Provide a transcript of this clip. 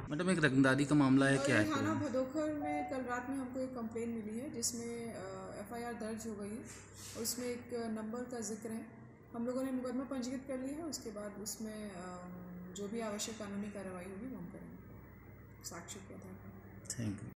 Madam एक रंगदारी का मामला है, क्या है थाना पूरा? भदोखर में कल रात में हमको एक कंप्लेन मिली है जिसमें एफआईआर दर्ज हो गई है और उसमें एक नंबर का जिक्र है। हम लोगों ने मुकदमा पंजीकृत कर लिया है। उसके बाद उसमें जो भी आवश्यक कानूनी कार्रवाई होगी वो हम करेंगे साक्ष्य के आधार पर। Thank you.